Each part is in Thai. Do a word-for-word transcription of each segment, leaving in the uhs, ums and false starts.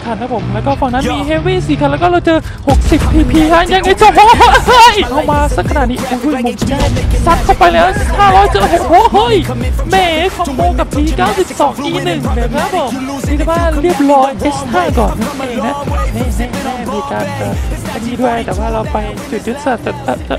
คันนะผมแล้วก็ฝั่งนั้นมีเฮฟวี่สี่คันแล้วก็เราเจอหกสิบ พี พี ฮะยังไงจะโอ้เฮ้ยเอามาสักขนาดนี้โอ้ยมุมซัดเข้าไปแล้วห้าร้อยเจอโอ้โหเฮ้ยเมย์คอมโบกับ ที เก้าสิบสอง อี หนึ่ง นะครับผมนี่ถือว่าเรียบร้อย เอส ห้า ก่อนนั่นเองนะแน่แน่แน่มีการอันนี้ด้วยแต่ว่าเราไปจุดยุทธศาสตร์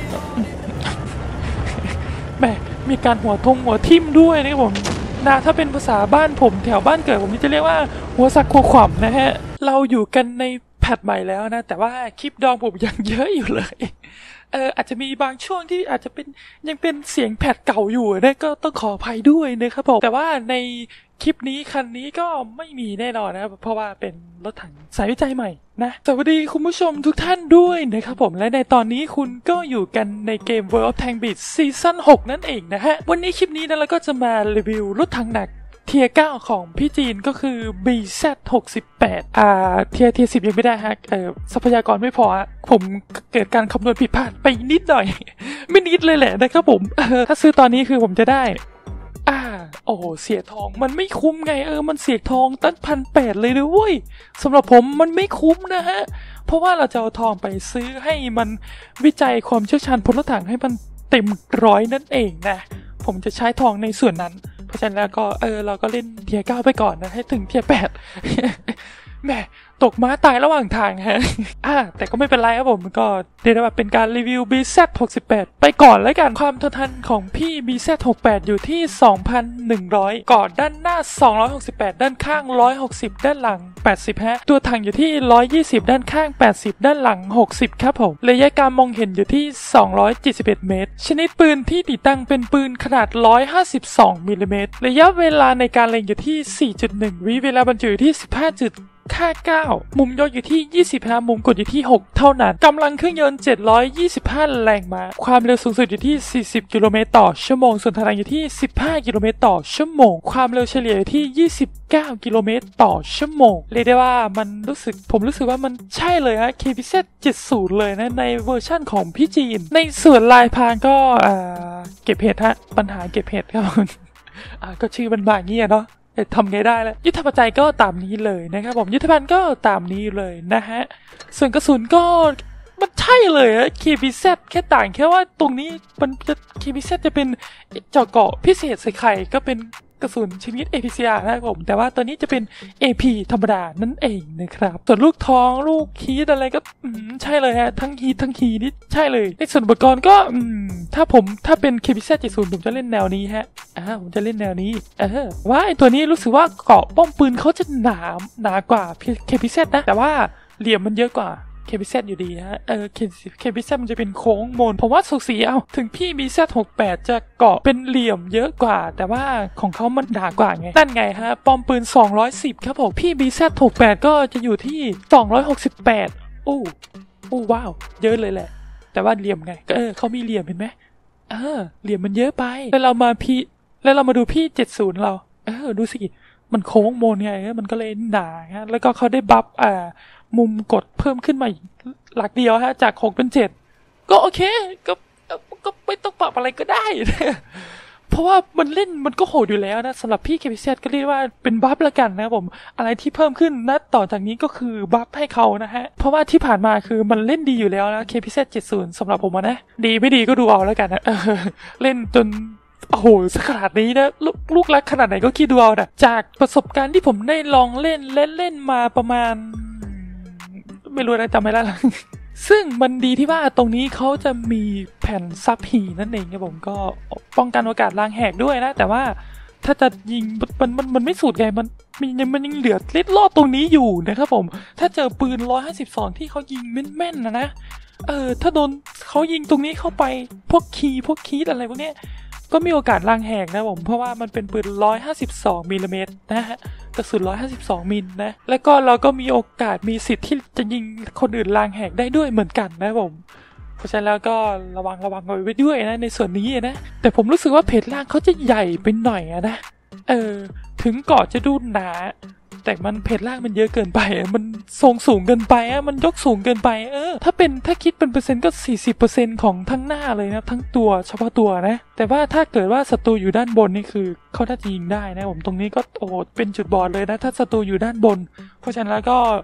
แหมมีการหัวทงหัวทิ่มด้วยนะครับผมนะถ้าเป็นภาษาบ้านผมแถวบ้านเกิดผมจะเรียกว่าหัวสักหัวขวำนะฮะเราอยู่กันในแพทใหม่แล้วนะแต่ว่าคลิปดองผมยังเยอะอยู่เลยเอออาจจะมีบางช่วงที่อาจจะเป็นยังเป็นเสียงแพทเก่าอยู่นะก็ต้องขออภัยด้วยนะครับผมแต่ว่าในคลิปนี้คันนี้ก็ไม่มีแน่นอนนะเพราะว่าเป็นรถถังสายวิจัยใหม่นะสวัสดีคุณผู้ชมทุกท่านด้วยนะครับผมและในตอนนี้คุณก็อยู่กันในเกม World of Tank Beat ซีซั่นหกนั่นเองนะฮะวันนี้คลิปนี้นะเราก็จะมารีวิวรถถังหนักเทียร์เก้าของพี่จีนก็คือ บี แซด หกสิบแปด อ่าเทียร์เทียร์สิบยังไม่ได้ฮะเอ่อทรัพยากรไม่พอผมเกิดการคำนวณผิดพลาดไปนิดหน่อย ไม่นิดเลยแหละนะครับผมเออถ้าซื้อตอนนี้คือผมจะได้อ่าโอ้โหเสียทองมันไม่คุ้มไงเออมันเสียทองตั้งพันแปดเลยนะเว้ยสำหรับผมมันไม่คุ้มนะฮะเพราะว่าเราจะเอาทองไปซื้อให้มันวิจัยความเชี่ยวชาญพลรถถังให้มันเต็มร้อยนั่นเองนะผมจะใช้ทองในส่วนนั้นเพราะฉะนั้นแล้วก็เออเราก็เล่นเทียร์เก้าไปก่อนนะให้ถึงเทียร์แปด แหมตกม้าตายระหว่างทางฮะอ่าแต่ก็ไม่เป็นไรครับผมก็เดี๋ยวแบบเป็นการรีวิว บี แซด หกสิบแปดไปก่อนแล้วกันความทนทานของพี่ บี แซด หกสิบแปดอยู่ที่ สองพันหนึ่งร้อย ก่อนด้านหน้าสองร้อยหกสิบแปดด้านข้างหนึ่งร้อยหกสิบด้านหลังแปดสิบฮะตัวถังอยู่ที่หนึ่งร้อยยี่สิบด้านข้างแปดสิบด้านหลังหกสิบครับผมระยะการมองเห็นอยู่ที่สองร้อยเจ็ดสิบเอ็ดเมตรชนิดปืนที่ติดตั้งเป็นปืนขนาดหนึ่งร้อยห้าสิบสองมิลลิเมตรระยะเวลาในการเล็งอยู่ที่ สี่จุดหนึ่ง วิเวลาบรรจุอยู่ที่ สิบห้าจุดค่าเก้ามุมยกอยู่ที่ยี่สิบห้ามุมกดอยู่ที่หกเท่านั้นกำลังเครื่องยนต์เจ็ดร้อยยี่สิบห้าแรงม้าความเร็วสูงสุดอยู่ที่สี่สิบกิโลเมตรต่อชั่วโมงส่วนทางอยู่ที่สิบห้ากิโลเมตรต่อชั่วโมงความเร็วเฉลี่ยอยู่ที่ยี่สิบเก้ากิโลเมตรต่อชั่วโมงเรียกได้ว่ามันรู้สึกผมรู้สึกว่ามันใช่เลยฮะ เค พี แซด เจ็ดสิบเลยนะในเวอร์ชั่นของพี่จีนในส่วนลายพรางก็อ่าเก็บเห็ดฮะปัญหาเก็บเห็ดครับอ่าก็ชื่อมันบางเงี้ยเนาะทำไงได้แล้วยุทธปัจจัยก็ตามนี้เลยนะครับผมยุทธภัณฑ์ก็ตามนี้เลยนะฮะส่วนกระสุนก็มันใช่เลยอะ เค พี แซด แค่ต่างแค่ว่าตรงนี้มันจะ เค พี แซด จะเป็นเจาะเกาะพิเศษใส่ไข่ก็เป็นกระสุนชนิด เอ พี ซี อาร์ นะครับผมแต่ว่าตัวนี้จะเป็น เอ พี ธรรมดานั่นเองนะครับส่วนลูกท้องลูกฮีทอะไรก็อืมใช่เลยฮะทั้งฮีททั้งฮีนี่ใช่เลยในส่วนอุปกรณ์ก็อืมถ้าผมถ้าเป็น เค พี แซด เจ็ดสิบผมจะเล่นแนวนี้ฮะอ่าผมจะเล่นแนวนี้เออว่าไอตัวนี้รู้สึกว่าเกาะป้อมปืนเขาจะหนาหนากว่า เค พี แซด นะแต่ว่าเหลี่ยมมันเยอะกว่า เค พี แซด อยู่ดีฮะเออ เค พี แซด มันจะเป็นโค้งมนผมว่าสูสีเอาถึงพี่ บี แซด หกสิบแปดจะเกาะเป็นเหลี่ยมเยอะกว่าแต่ว่าของเขามันหนากว่าไงนั่นไงฮะปอมปืนสองร้อยสิบครับผมพี่ บี แซด หกสิบแปดก็จะอยู่ที่สองร้อยหกสิบแปดโอ้โอ้ว้าวเยอะเลยแหละแต่ว่าเหลี่ยมไงก็เออเขามีเหลี่ยมเห็นไหมเออเหลี่ยมมันเยอะไปแล้วเรามาพี่แล้วเรามาดูพี่เจ็ดสิบเราเออดูสิมันโค้งมนไงมันก็เลยหนาฮะแล้วก็เขาได้บัฟอ่ามุมกดเพิ่มขึ้นมาอีกหลักเดียวฮะจากหกเป็นเจ็ดก็โอเคก็ก็ไม่ต้องปรับอะไรก็ได้ เพราะว่ามันเล่นมันก็โหดอยู่แล้วนะสำหรับพี่ เค พี แซด ก็เรียกว่าเป็นบัฟละกันนะผมอะไรที่เพิ่มขึ้นนะต่อจากนี้ก็คือบัฟให้เขานะฮะเพราะว่าที่ผ่านมาคือมันเล่นดีอยู่แล้วนะ เค พี แซด เจ็ดสิบสำหรับผมนะดีไม่ดีก็ดูเอาแล้วกันนะเล่นจนโอ้โหสักขนาดนี้นะลลูกรักขนาดไหนก็คิดดูเอานะจากประสบการณ์ที่ผมได้ลองเล่นเล่นเล่นมาประมาณไม่รู้นะจำไม่ได้ละ ซึ่งมันดีที่ว่าตรงนี้เขาจะมีแผ่นซับหีนั่นเองครับผมก็ป้องกันโอกาสลางแหกด้วยนะแต่ว่าถ้าจะยิงมันมันมันไม่สุดไงมันมันยังมันยังเหลือเล็ดลอดตรงนี้อยู่นะครับผมถ้าเจอปืนหนึ่งร้อยห้าสิบสองที่เขายิงแม่นๆนะนะเออถ้าโดนเขายิงตรงนี้เข้าไปพวกคีย์พวกคีย์อะไรพวกเนี้ยก็มีโอกาสลางแหกนะผมเพราะว่ามันเป็นปืนหนึ่งร้อยห้าสิบสองมิลลิเมตรนะฮะกระสุนหนึ่งร้อยห้าสิบสองมิลนะแล้วก็เราก็มีโอกาสมีสิทธิ์ที่จะยิงคนอื่นลางแหกได้ด้วยเหมือนกันนะผมเพราะฉะนั้นแล้วก็ระวังระวังไว้ด้วยนะในส่วนนี้นะแต่ผมรู้สึกว่าเพจล่างเขาจะใหญ่ไปหน่อยนะเออถึงเกาะจะดูหนาแต่มันเพจล่างมันเยอะเกินไปมันทรงสูงเกินไปอ่ะมันยกสูงเกินไปเออถ้าเป็นถ้าคิดเป็นเปอร์เซ็นต์ก็ สี่สิบเปอร์เซ็นต์ ของทั้งหน้าเลยนะทั้งตัวเฉพาะตัวนะแต่ว่าถ้าเกิดว่าศัตรูอยู่ด้านบนนี่คือเขาถ้าจะยิงได้นะผมตรงนี้ก็โอ้เป็นจุดบอดเลยนะถ้าศัตรูอยู่ด้านบนเพราะฉะนั้นแล้วก็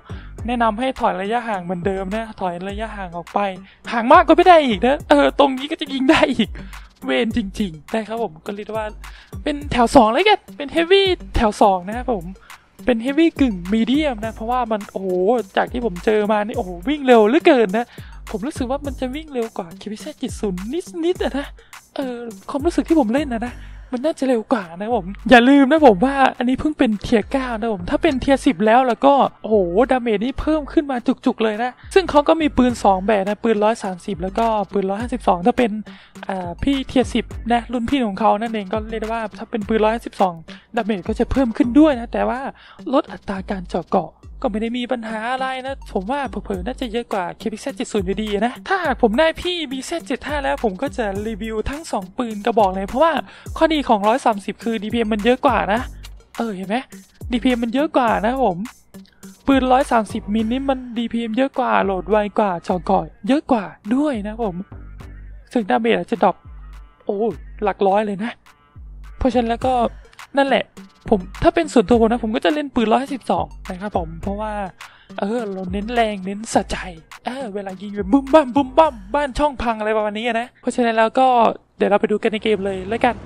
แนะนำให้ถอยระยะห่างเหมือนเดิมนะถอยระยะห่างออกไปห่างมากก็ไม่ได้อีกนะเออตรงนี้ก็จะยิงได้อีกเวนจริงๆได้ครับผมก็เรียกว่าเป็นแถวสองเลยกันเป็นเฮฟวี่แถวสองนะครับผมเป็นเฮฟวี่กึ่งมีเดียมนะเพราะว่ามันโอ้โหจากที่ผมเจอมานี่โอ้โหวิ่งเร็วเหลือเกินนะผมรู้สึกว่ามันจะวิ่งเร็วกว่าคิวิเซ่จิตศูนย์นิดๆนะเออความรู้สึกที่ผมเล่นนะนะมันน่าจะเร็วกว่านะผมอย่าลืมนะผมว่าอันนี้เพิ่งเป็นเทียร์เก้านะผมถ้าเป็นเทียร์สิบแล้วแล้วก็โอ้โหดาเมจนี่เพิ่มขึ้นมาจุกๆเลยนะซึ่งเขาก็มีปืนสองแบบนะปืนหนึ่งร้อยสามสิบแล้วก็ปืนหนึ่งร้อยห้าสิบสองถ้าเป็นอ่าพี่เทียร์สิบนะรุ่นพี่ของเขานั่นเองก็เรียกได้ว่าถ้าเป็นปืนหนึ่งร้อยห้าสิบสองดาเมจก็จะเพิ่มขึ้นด้วยนะแต่ว่าลดอัตราการเจาะเกาะก็ไม่ได้มีปัญหาอะไรนะผมว่าเผลอๆน่าจะเยอะกว่า เค พี เซด เจ็ดสิบ อยู่ดีนะถ้าหากผมได้พี่ บี เซด เจ็ดสิบห้า แล้วผมก็จะรีวิวทั้งสองปืนกระบอกเลยเพราะว่าข้อดีของหนึ่งร้อยสามสิบคือ ดี พี เอ็ม มันเยอะกว่านะเออเห็นไหม ดี พี เอ็ม มันเยอะกว่านะผมปืนหนึ่งร้อยสามสิบมิลนี่มัน ดี พี เอ็ม เยอะกว่าโหลดไวกว่าเจาะเกาะเยอะกว่าด้วยนะผมซึ่งดาเมจอาจจะดรอปโอ้หลักร้อยเลยนะเพราะฉะนั้นแล้วก็นั่นแหละผมถ้าเป็นส่วนตัวผมนะผมก็จะเล่นปืนหนึ่งร้อยสิบสองนะครับผมเพราะว่าเออเราเน้นแรงเน้นสะใจเออเวลายิงแบบบึ้มบั้มบึ้มบั้มบ้านช่องพังอะไรประมาณนี้นะเพราะฉะนั้นแล้วก็เดี๋ยวเราไปดูกันในเกมเลยแล้วกัน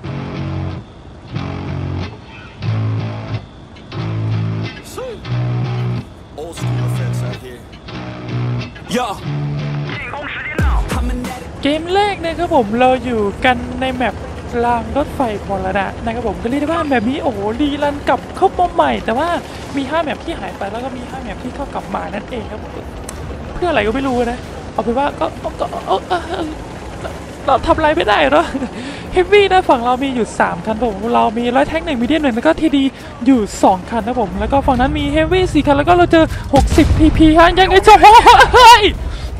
เกมแรกนะครับผมเราอยู่กันในแมปรางรถไฟมรณะนะครับผมก็เรียกได้ว่าแบบนี้โอ้โหรีรันกลับเข้ามาใหม่แต่ว่ามีห้าแมปที่หายไปแล้วก็มีห้าแมปที่เข้ากลับมานั่นเองครับเพื่ออะไรก็ไม่รู้นะเอาเป็นว่าก็ก็เราทำอะไรไม่ได้หรอเฮฟวี่นะฝั่งเรามีอยู่สามคันผมเรามีร้อยแท็กหนึ่งมีเดียมหนึ่งแล้วก็ทีดีอยู่สองคันนะผมแล้วก็ฝั่งนั้นมีเฮฟวี่สี่คันแล้วก็เราเจอหกสิบทีพีฮะยังไงจะโอ้ย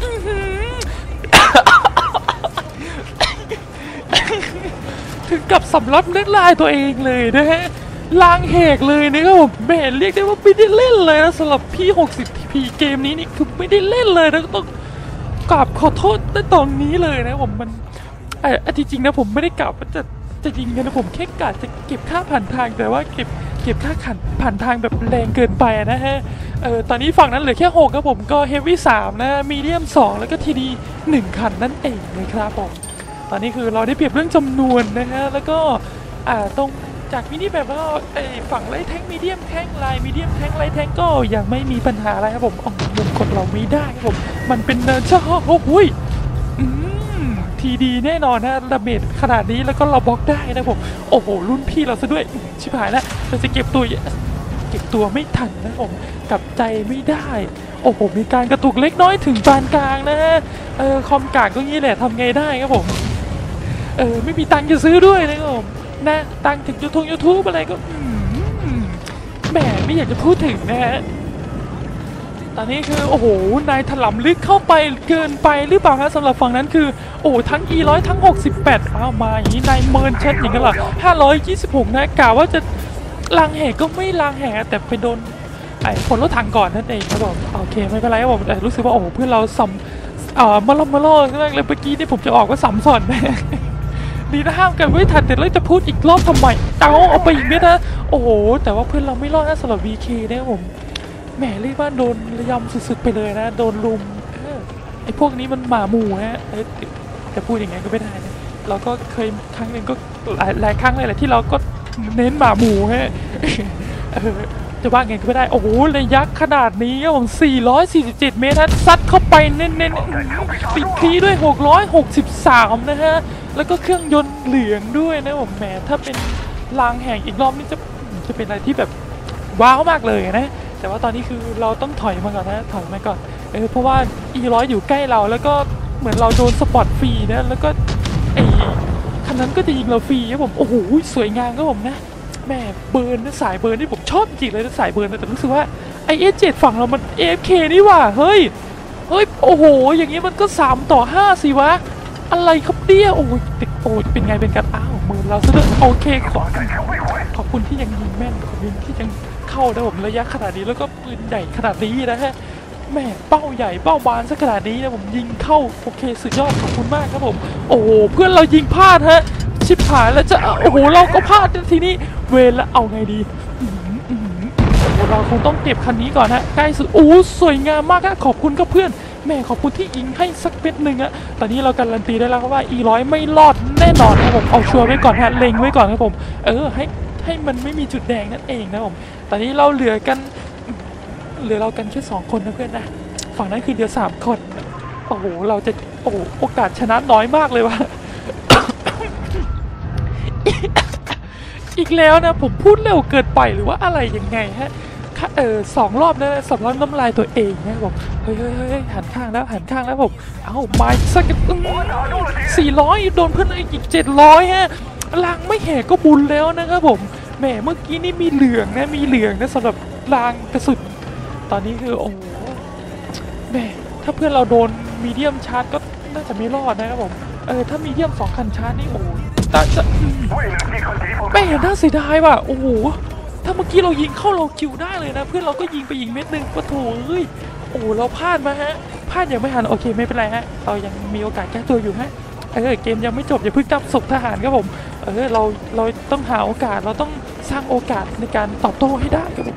ถึงกับสำลักน้ำลายตัวเองเลยนะฮะล้างแหกเลยนะครับผมแม่เรียกได้ว่าไม่ได้เล่นเลยนะสำหรับพี่หกสิบทีพีเกมนี้นี่คือไม่ได้เล่นเลยนะต้องกราบขอโทษในตอนนี้เลยนะผมมันไอ้จริงๆนะผมไม่ได้กล่าวว่าจะจะยิงกันนะผมแค่กะจะเก็บค่าผ่านทางแต่ว่าเก็บเก็บค่าขันผ่านทางแบบแรงเกินไปนะฮะเออตอนนี้ฝั่งนั้นเหลือแค่หกครับผมก็เฮฟวี่สามนะมีเดียมสองแล้วก็ทีดีหนึ่งคันนั่นเองนะครับผมตอนนี้คือเราได้เปรียบเรื่องจำนวนนะฮะแล้วก็อ่าตรงจากมินิแบบว่าไอ้ฝั่งไลท์แทงมีเดียมแทงไลน์มีเดียมแทงไลท์แทงก็ยังไม่มีปัญหาอะไรครับผมอ๋อมุมกดเราไม่ได้ครับผมมันเป็นเนินช่อโอ้ยอืมทีดีแน่นอนนะดาเมจขนาดนี้แล้วก็เราบล็อกได้นะผมโอ้โหรุ่นพี่เราซะด้วยชิบหายแล้วเราจะเก็บตัวเก็บตัวไม่ทันนะผมกลับใจไม่ได้โอ้โหมีการกระตุกเล็กน้อยถึงปานกลางนะฮะเออคอมกากก็งี้แหละทำไงได้ครับผมเออไม่มีตังค์จะซื้อด้วยนะครับผมนะตังค์ถึงยูทูบยูทูบอะไรก็แหมไม่อยากจะพูดถึงนะฮะตอนนี้คือโอ้โหนายถล่มลึกเข้าไปเกินไปหรือเปล่าฮะสำหรับฝั่งนั้นคือโอ้ทั้ง อี หนึ่งร้อย ทั้งหกสิบแปดอ้าวมาอย่างนี้นายเมินเช็ดอย่างนั้นเหรอห้าร้อยยี่สิบหกนะกล่าวว่าจะล้างแหกก็ไม่ล้างแหกแต่ไปโดนไอ้คนรถถังก่อนนั่นเองครับผมโอเคไม่เป็นไรครับผมแต่รู้สึกว่าโอ้เพื่อนเราซ้ำอ่ามาล่อมาล่อมากเลยเมื่อกี้ที่ผมจะออกว่าซ้ำซ้อนแม่ดีนะห้ามกันไม่ทันแต่เราจะพูดอีกรอบทำไมเอาเอาไปอีกเม็ดนะโอ้โหแต่ว่าเพื่อนเราไม่รอดนะสำหรับ วี เค เนี่ยผมแหมเรียกว่าโดนระยำสุดๆไปเลยนะโดนลุมไอ้พวกนี้มันหมาหมู่ฮะจะพูดอย่างไงก็ไม่ได้นะเราก็เคยครั้งหนึ่งก็หลายหลายครั้งเลยแหละที่เราก็เน้นหมาหมู่ฮะจะว่าไงก็ไม่ได้โอ้โหระยะขนาดนี้ครับผมสี่ร้อยสี่สิบเจ็ดเมตรนะซัดเข้าไปเน้นๆปิดคีด้วยหกร้อยหกสิบสามนะฮะแล้วก็เครื่องยนต์เหลืองด้วยนะผมแหมถ้าเป็นรางแห่งอีกรอบนี่จะจะเป็นอะไรที่แบบว้าวมากเลยนะแต่ว่าตอนนี้คือเราต้องถอยมาก่อนนะถอยมาก่อนเออเพราะว่า อี หนึ่งร้อย อยู่ใกล้เราแล้วก็เหมือนเราโดนสปอตฟรีนะแล้วก็ไอ้คันนั้นก็จะยิงเราฟรีครับผมโอ้โหสวยงามครับผมนะแม่เบิร์นนะสายเบิร์นที่ผมชอบจริงเลยนะสายเบิร์นแต่รู้สึกว่าไอเอสเจ็ดฝั่งเรามัน เอ เอฟ เค นี่ว่าเฮ้ยเฮ้ยโอ้โหอย่างนี้มันก็สามต่อห้าสิวะอะไรครับเนี่ยโอ้ยโอ้ยเป็นไงเป็นกันอ้าวมือเราซะด้วยโอเคขอขอบคุณที่ยังยิงแม่นขอบคุณที่ยังเข้าได้ผมระยะขนาดนี้แล้วก็ปืนใหญ่ขนาดนี้นะฮะแม่เป้าใหญ่เป้าบานซะขนาดนี้นะผมยิงเข้าโอเคสุดยอดขอบคุณมากครับผมโอ้โหเพื่อนเรายิงพลาดฮะชิบหายแล้วจะโอ้โหเราก็พลาดทีนี้เวรแล้วเอาไงดีเราคงต้องเก็บคันนี้ก่อนฮะใกล้สุดโอ้สวยงามมากฮะขอบคุณครับเพื่อนแม่ขอบคุณที่ยิงให้สักเม็ดหนึ่งอะตอนนี้เราการันตีได้แล้วครับว่า อี ร้อย ไม่รอดแน่นอนครับผมเอาชัวร์ไว้ก่อนฮะเล็งไว้ก่อนครับผมเออให้ให้มันไม่มีจุดแดงนั่นเองนะผมตอนนี้เราเหลือกันเหลือเรากันแค่สองคนนะเพื่อนนะฝั่งนั้นคือเดียวสามคนโอ้โหเราจะโอ้โอกาสชนะน้อยมากเลยว่ะ อีกแล้วนะผมพูดเร็วเกินไปหรือว่าอะไรยังไงฮะเออสองรอบนะสำลักน้ำลายตัวเองนะผมเฮ้ยเฮ้ยเฮ้ยหันข้างแล้วหันข้างแล้วผมเอ้าไม้สักสี่ร้อยโดนเพื่อนอีกเจ็ดร้อยฮะลางไม่แหกก็บุญแล้วนะครับผมแหมเมื่อกี้นี่มีเหลืองนะมีเหลืองนะสำหรับลางกระสุนตอนนี้คือโอ้แหมถ้าเพื่อนเราโดนมีเดียมชาร์จก็น่าจะไม่รอดนะครับผมเออถ้ามีเดียมสองคันชาร์จนี่โอ้ตาจะไม่เห็นน่าเสียดายว่ะโอ้โหถ้าเมื่อกี้เรายิงเข้าเราคิวได้เลยนะเพื่อนเราก็ยิงไปอีกเม็ดหนึ่งปะโถเฮ้ยโอ้เราพลาดมาฮะพลาดยังไม่ทันโอเคไม่เป็นไรฮะเรายังมีโอกาสแก้ตัวอยู่ฮะเออเกมยังไม่จบอย่าเพิ่งจับศพทหารครับผมเออเราเราต้องหาโอกาสเราต้องสร้างโอกาสในการตอบโต้ให้ได้ครับผม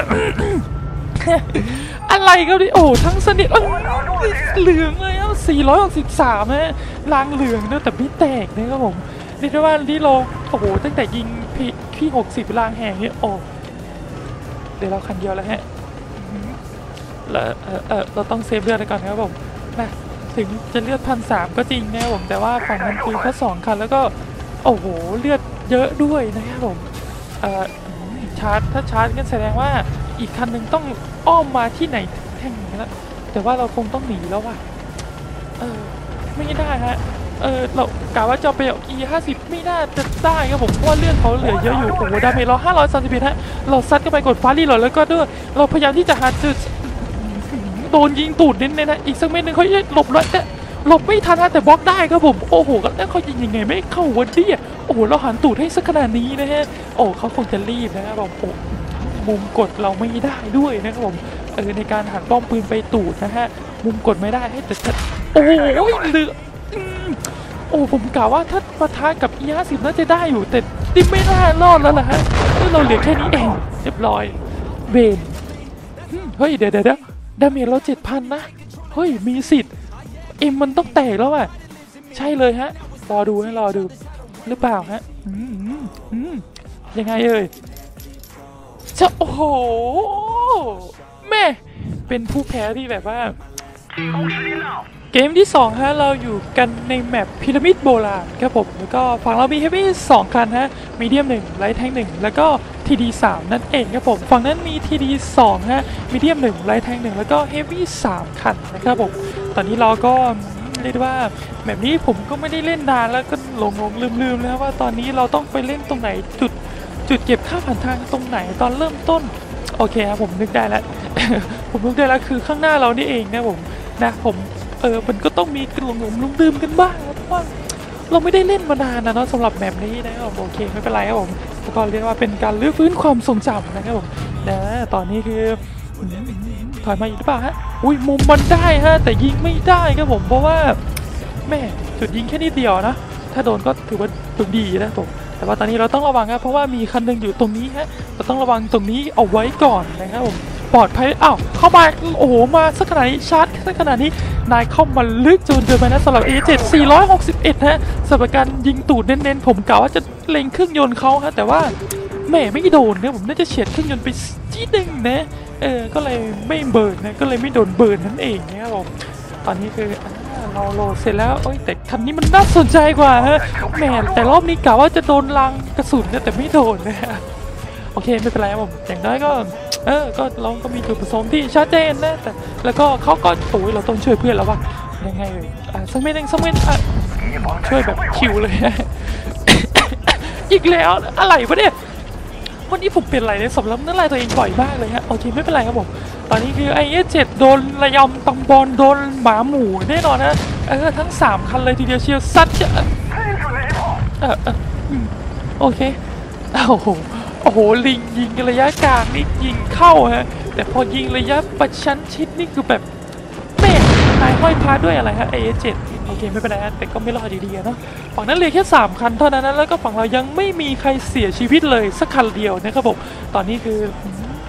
อะไรครับดิโอ้ทั้งสนิทเหลืองเลยอ่ะสี่ร้อยหกสิบสามฮะลางเหลืองนะแต่ไม่แตกนะครับผมเรียกได้ว่าที่เราโอ้โหตั้งแต่ยิงพี่พี่หกสิบลางแหงเนี่ยโอ้เดี๋ยวเราคันเดียวแล้วฮะแล้วเออเออเราต้องเซฟเลือดก่อนนะครับผมนะถึงจะเลือดพันสามก็จริงนะผมแต่ว่าฝั่งนั้นคือเขาสองคันแล้วก็โอ้โหเลือดเยอะด้วยนะครับผมเออชาร์จถ้าชาร์จกันแสดงว่าอีกคันหนึ่งต้องอ้อมมาที่ไหนแท่งนี้แล้วแต่ว่าเราคงต้องหนีแล้วว่ะเออไม่ได้ฮะเออเรากะว่าจะไปเอา อี ห้าสิบไม่น่าจะได้ครับผมเพราะว่าเลือดเขาเหลือเยอะอยู่โอ้โหดาเมจเราห้าร้อยสามสิบเอ็ดฮะเราซัดกันไปกดฟ้ารีโหลดแล้วก็ด้วยเราพยายามที่จะหาจุดโดนยิงตูดเน้นๆนะอีกสักเม็ดนึงเขาหลบแล้วแต่หลบไม่ทันนะแต่บล็อกได้ครับผมโอ้โหแล้วเขายิงยังไงไม่เข้าวันนี้โอ้โหเราหันตูดให้สักขนาดนี้นะฮะโอ้เขาคงจะรีบนะครับผมโอ้มุมกดเราไม่ได้ด้วยนะครับผมเออในการหันป้อมปืนไปตูดนะฮะมุมกดไม่ได้ให้แต่โอ้โหเหลือโอ้ผมกล่าวว่าถ้าปะทะกับ อี ห้าสิบน่าจะได้อยู่แต่ดิไม่น่ารอดแล้วล่ะฮะเราเหลือแค่นี้เองเรียบร้อยเบนเฮ้ยเดี๋ยวเดี๋ยวดาเมจเราเจ็ดพันนะเฮ้ยมีสิทธิ์เอ็มมันต้องแตกแล้วอ่ะใช่เลยฮะรอดูให้รอดูหรือเปล่าฮะอืมอืมยังไงเอ่ยจะโอ้โหแม่เป็นผู้แพ้ที่แบบว่าเกมที่สองฮะเราอยู่กันในแมปพีระมิดโบราณครับผมแล้วก็ฝั่งเรามีเฮฟวี่สองคันฮะมีเดียมหนึ่งไลท์แทงหนึ่งแล้วก็ทีดีสามนั่นเองครับผมฝั่งนั้นมีทีดีสองฮะมีเดียมหนึ่งไลท์แทงหนึ่งแล้วก็เฮฟวี่สามคันนะครับผมตอนนี้เราก็เรียกว่าแบบนี้ผมก็ไม่ได้เล่นนานแล้วก็หลงหลงลืมลืมแล้วว่าตอนนี้เราต้องไปเล่นตรงไหนจุดจุดเก็บค่าผ่านทางตรงไหนตอนเริ่มต้นโอเคครับผมนึกได้แล้ว ผมนึกได้แล้วคือข้างหน้าเรานี่เองนะผมนะผมเออมันก็ต้องมีกลุ่มๆลืมๆกันบ้างเพราะว่าเราไม่ได้เล่นมานานนะเนาะสำหรับแบบนี้นะครับโอเคไม่เป็นไรครับผมก็เรียกว่าเป็นการลื้อฟื้นความทรงจำนะครับผมนะตอนนี้คือถอยมาอีกหรือเปล่าฮะอุ้ยมุมมันได้ฮะแต่ยิงไม่ได้ครับผมเพราะว่าแม่จุดยิงแค่นิดเดียวนะถ้าโดนก็ถือว่าตัวดีนะผมแต่ว่าตอนนี้เราต้องระวังครับเพราะว่ามีคันหนึ่งอยู่ตรงนี้ฮะเราต้องระวังตรงนี้เอาไว้ก่อนนะครับผมปลอดภัยอ้าวเข้ามาโอ้โหมาสักขนาดนี้ชาร์จสักขนาดนี้นายเข้ามาลึกจนเดินไปนะสำหรับ เอ เจ็ด สี่ร้อยหกสิบเอ็ดฮะสำหรับการยิงตูดเน้นๆผมกะว่าจะเล็งเครื่องยนต์เขาฮะแต่ว่าแม่ไม่โดนนะผมน่าจะเฉียดเครื่องยนต์ไปจี๊ดนึงนะเออก็เลยไม่เบิร์นนะก็เลยไม่โดนเบิร์นนั่นเองนะครับผมตอนนี้คือเราโหลดเสร็จแล้วโอ้ยแต่คันนี้มันน่าสนใจกว่าฮะแม่แต่รอบนี้กะว่าจะโดนลังกระสุนนะแต่ไม่โดนนะโอเคไม่เป็นไรครับผมอย่างน้อยก็เออก็เราก็มีจุดประสงค์ที่ชัดเจนนะแต่แล้วก็เขาก็โอ้ยเราต้องช่วยเพื่อนแล้วว่ะยังไงเลยอ่ะสักเม็ดนึงสักเม็ดอ่ะช่วยแบบคิวเลย อีกแล้วอะไรวะเนี่ยวันนี้ผมเป็นอะไรเนี่ยสำลักน้ำลายตัวเองบ่อยมากเลยฮะโอเคไม่เป็นไรครับผมตอนนี้คือไอเอสเจ็ดโดนระยำตำบอลโดนหมาหมูแน่นอนนะเออทั้งสามคันเลยทีเดียวเชียวซัดจะเออเออโอเคโอ้โหโอ้โหลิงยิงระยะกลางนี่ยิงเข้าฮะแต่พอยิงระยะประชันชิดนี่คือแบบแม่นายห้อยพาด้วยอะไรฮะไอเอสเจ็ดโอเคไม่เป็นไรแต่ก็ไม่รอดดีๆนะฝั่งนั้นเหลือแค่สามคันเท่านั้นแล้วก็ฝั่งเรายังไม่มีใครเสียชีวิตเลยสักคันเดียวนะครับผมตอนนี้คือ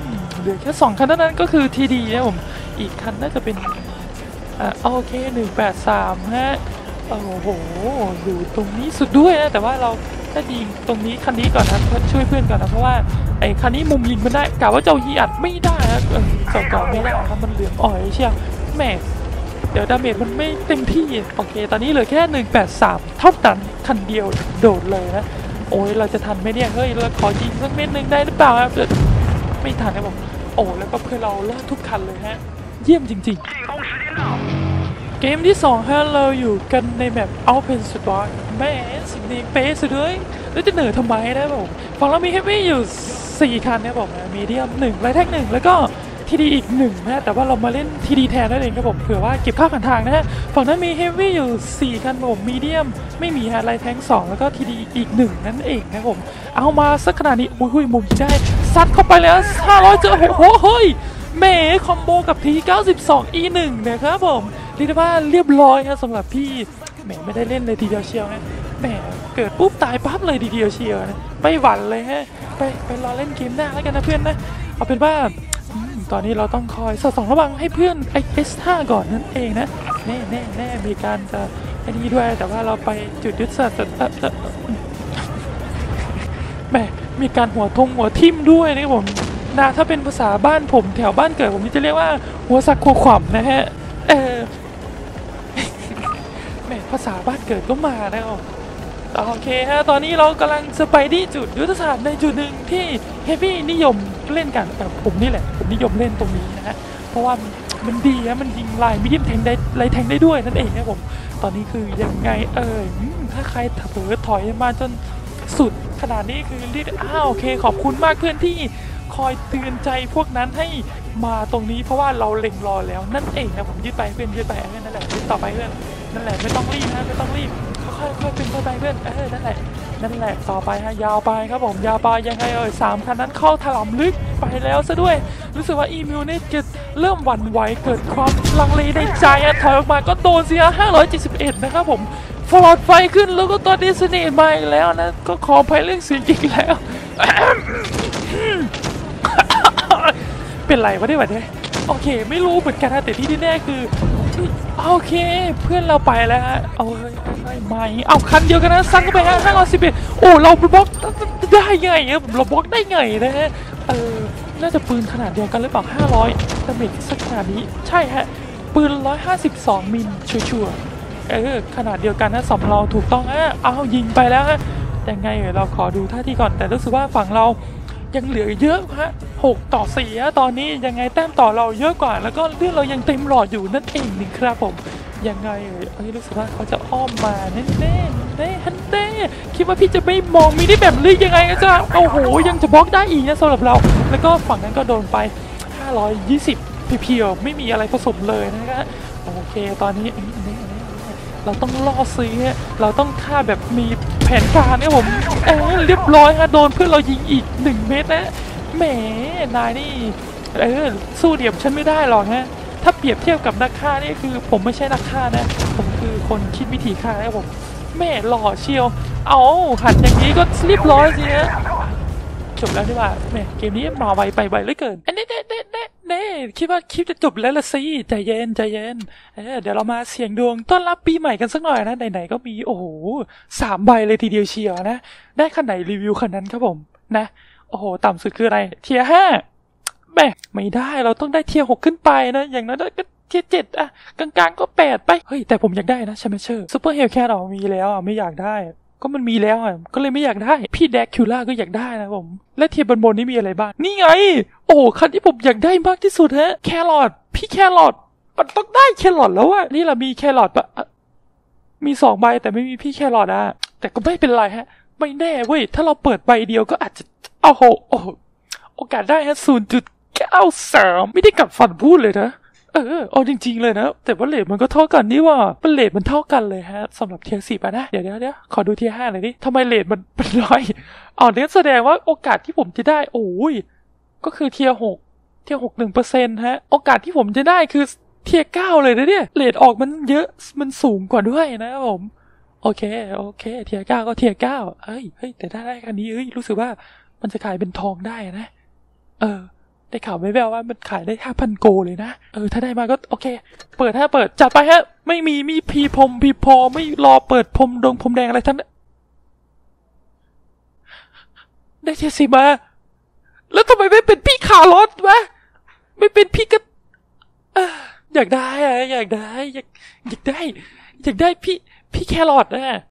เหลือแค่สองคันเท่านั้นก็คือทีดีนะผมอีกคันน่าจะเป็นอ่าโอเคหนึ่งแปดสามฮะโอ้โหอยู่ตรงนี้สุดด้วยนะแต่ว่าเราถ้ายิงตรงนี้คันนี้ก่อนนะช่วยเพื่อนก่อนนะเพราะว่าไอ้คันนี้มุมยิงมันได้กะว่าเจ้ายีอัดไม่ได้นะเออเจ้าก่อนไม่ได้ครับมันเหลืองอ่อยเชียวแหมเดี๋ยวดาเมจมันไม่เต็มที่โอเคตอนนี้เหลือแค่หนึ่งแปดสามเท่านั้นคันเดียวโดดเลยนะโอ้ยเราจะทันไหมเนี่ยเฮ้ยเราขอยิงสักเม็ดหนึ่งได้หรือเปล่าครับไม่ทันนะผมโอ้แล้วก็เพื่อเรารอดทุกคันเลยฮะเยี่ยมจริงๆเกมที่สองฮะเราอยู่กันในแมป Open Sport แม่สิ่งนี้เป๊ะสุดเลยแล้วจะเหนื่อยทำไมนะผมฝั่งเรามีเฮฟวี่อยู่สี่คันนะผมมีเดียมหนึ่งไรแท็กหนึ่งแล้วก็ทีดีอีกหนึ่งนะแต่ว่าเรามาเล่นทีดีแทนนั่นเองครับผมเผื่อว่าเก็บค่าผ่านทางนะฮะฝั่งนั้นมีเฮฟวี่อยู่สี่คันผมมีเดียมไม่มีฮะไรแท็กสองแล้วก็ทีดีอีกหนึ่งนั่นเองนะผมเอามาสักขนาดนี้อุ้ยมุมได้ซัดเข้าไปแล้วห้าร้อยเจอโอ้โหเฮ้ยเมย์คอมโบกับทีเก้าสิบสองอีหนึ่งนะครับผมเรียกได้ว่าเรียบร้อยครับสำหรับพี่แหมไม่ได้เล่นเลยทีเดียวเชียวนะแหมเกิดปุ๊บตายปั๊บเลยทีเดียวเชียวนะไม่หวั่นเลยฮะไปไปรอเล่นเกมหน้าแล้วกันนะเพื่อนนะเอาเป็นว่าตอนนี้เราต้องคอยสอดส่องระวังให้เพื่อนไอเอสห้าก่อนนั่นเองนะแน่แน่แน่มีการจะไอ้นี้ด้วยแต่ว่าเราไปจุดยุทธศาสตร์แหมมีการหัวทงหัวทิ่มด้วยนะครับผมนะถ้าเป็นภาษาบ้านผมแถวบ้านเกิดผมจะเรียกว่าหัวสักหัวขวำนะฮะเออแหมภาษาบ้านเกิดก็มาแล้วโอเคฮะตอนนี้เรากำลังจะไปที่จุดยุทธศาสตร์ในจุดหนึ่งที่เฮฟวี่นิยมเล่นกันแต่ผมนี่แหละผมนิยมเล่นตรงนี้นะฮะเพราะว่ามันดีนะมันยิงลายมิดิมแทงได้ลายแทงได้ด้วยนั่นเองนะผมตอนนี้คือยังไงเออถ้าใครเผลอถอยมาจนสุดขนาดนี้คือเรียกอ้าวโอเคขอบคุณมากเพื่อนที่คอยเตือนใจพวกนั้นให้มาตรงนี้เพราะว่าเราเล็งรอแล้วนั่นเองนะผมยืดไปเพื่อนยืดไปนั่นแหละยืดต่อไปเพื่อนนั่นแหละไม่ต้องรีบนะไม่ต้องรีบค่อยๆเป็นค่อยไปเพื่อนเออนั่นแหละนั่นแหละต่อไปฮะยาวไปครับผมยาวไปยังไงเอ่ยสามคันนั้นเข้าถล่มลึกไปแล้วซะด้วยรู้สึกว่าอีมิวเนี่ยจะเริ่มหวั่นไหวเกิดความลังเลในใจถอยออกมาก็โดนเสียห้าร้อยเจ็ดสิบเอ็ดนะครับผมฟลอดไฟขึ้นแล้วก็ตอนนี้สนิทมาอีกแล้วนะก็ขออภัยเรื่องเสียงอีกแล้วเป็นไรวะได้แบบนี้โอเคไม่รู้เหมือนกันนะแต่ที่แน่คือโอเคเพื่อนเราไปแล้วฮะเอาไม่ไม่เอาคันเดียวกันนะซัดเข้าไปฮะห้าร้อยสิบเอ็ดโอ้เราบล็อกได้ไงครับเราบล็อกได้ไงนะฮะเออน่าจะปืนขนาดเดียวกันหรือเปล่าห้าร้อยดาเมจสักขนาดนี้ใช่ฮะปืนหนึ่งร้อยห้าสิบสองมิลชัวร์ๆเออขนาดเดียวกันนะสำเราถูกต้องฮะเอายิงไปแล้วฮะยังไงเราขอดูท่าที่ก่อนแต่รู้สึกว่าฝั่งเรายังเหลือเยอะฮะหกต่อสี่ฮะตอนนี้ยังไงแต้มต่อเราเยอะกว่าแล้วก็เลือดเรายังเต็มหลอดอยู่นั่นเองนี่ครับผมยังไงเอ่ยรู้สึกว่าเขาจะอ้อมมาแน่แน่แน่ฮันเต้คิดว่าพี่จะไม่มองมีได้แบบลึกยังไงก็จะโอ้โหยังจะบล็อกได้อีกนะสำหรับเราแล้วก็ฝั่งนั้นก็โดนไปห้าร้อยยี่สิบเพียวๆไม่มีอะไรผสมเลยนะครับโอเคตอนนี้เราต้องล่อซื้อเราต้องฆ่าแบบมีแผนการเนี่ยผมเออเรียบร้อยฮะโดนเพื่อนเรายิงอีกหนึ่งเมตรนะแหมนายนี่เออสู้เดี่ยมฉันไม่ได้หรอกฮะถ้าเปรียบเทียบกับนักฆ่านี่คือผมไม่ใช่นักฆ่านะผมคือคนคิดวิธีฆ่านะผมแม่หล่อเชียวเอาหันอย่างนี้ก็เรียบร้อยสิฮะจบแล้วดีกว่าแม่เกมนี้มาไวไปไวเหลือเกินเน่เน่เน่เน่เน่คิดว่าคลิปจะจบแล้วละสิใจเย็นใจเย็นเออเดี๋ยวเรามาเสี่ยงดวงต้อนรับปีใหม่กันสักหน่อยนะไหนๆก็มีโอ้โหสามใบเลยทีเดียวเชียวนะได้คันไหนรีวิวคันนั้นครับผมนะโอ้โหต่ำสุดคืออะไรเทียร์ห้าแม่ไม่ได้เราต้องได้เทียร์หกขึ้นไปนะอย่างนั้นก็เทียร์เจ็ดอะกลางๆก็แปดไปเฮ้ยแต่ผมอยากได้นะใช่ไหมเชอร์ซูเปอร์เฮลแคทเรามีแล้วอ่ะไม่อยากได้ก็มันมีแล้วอ่ะก็เลยไม่อยากได้พี่แดกคิวล่าก็อยากได้นะผมและเทียบบนบนนี่มีอะไรบ้างนี่ไงโอ้คันที่ผมอยากได้มากที่สุดฮะแครอทพี่แครอทมันต้องได้แครอทแล้วอ่ะนี่เรามีแครอทปะมีสองใบแต่ไม่มีพี่แครอทอ่ะแต่ก็ไม่เป็นไรฮะไม่แน่เว้ยถ้าเราเปิดใบเดียวก็อาจจะโอ้โหโอ้โอกาสได้ฮะศูนย์จุดเก้าสามไม่ได้กัดฟันพูดเลยนะเออเอาจริงๆเลยนะแต่ว่าเลทมันก็เท่ากันนี่ว่าเป็นเลทมันเท่ากันเลยฮะสำหรับเทียร์สี่ป่ะนะเดี๋ยวเดี๋ยวเดี๋ยวขอดูเทียร์ห้าหน่อยดิทำไมเลทมันเป็นน้อยอ๋อเนี่ยแสดงว่าโอกาสที่ผมจะได้โอ้ยก็คือเทียร์หกเทียร์หกหนึ่งเปอร์เซ็นต์ฮะโอกาสที่ผมจะได้คือเทียร์เก้าเลยนะเนี่ยเลทออกมันเยอะมันสูงกว่าด้วยนะผมโอเคโอเคเทียร์เก้าก็เทียร์เก้าเอ้ยเฮ้ยแต่ถ้าได้คันนี้เอ้ยรู้สึกว่ามันจะกลายเป็นทองได้นะเออได้ข่าวแว่วๆว่ามันขายได้ห้าพันโกเลยนะเออถ้าได้มาก็โอเคเปิดถ้าเปิดจัดไปฮะไม่มีมีพีพรมพีพอไม่รอเปิดพรมดงพรมแดงอะไรทั้งนั้นได้เจสิมาแล้วทำไมไม่เป็นพี่คาร์ลอสวะไม่เป็นพี่ก็อยากได้อะอยากได้อยากอยากได้อยากได้พี่พี่แครอทนะ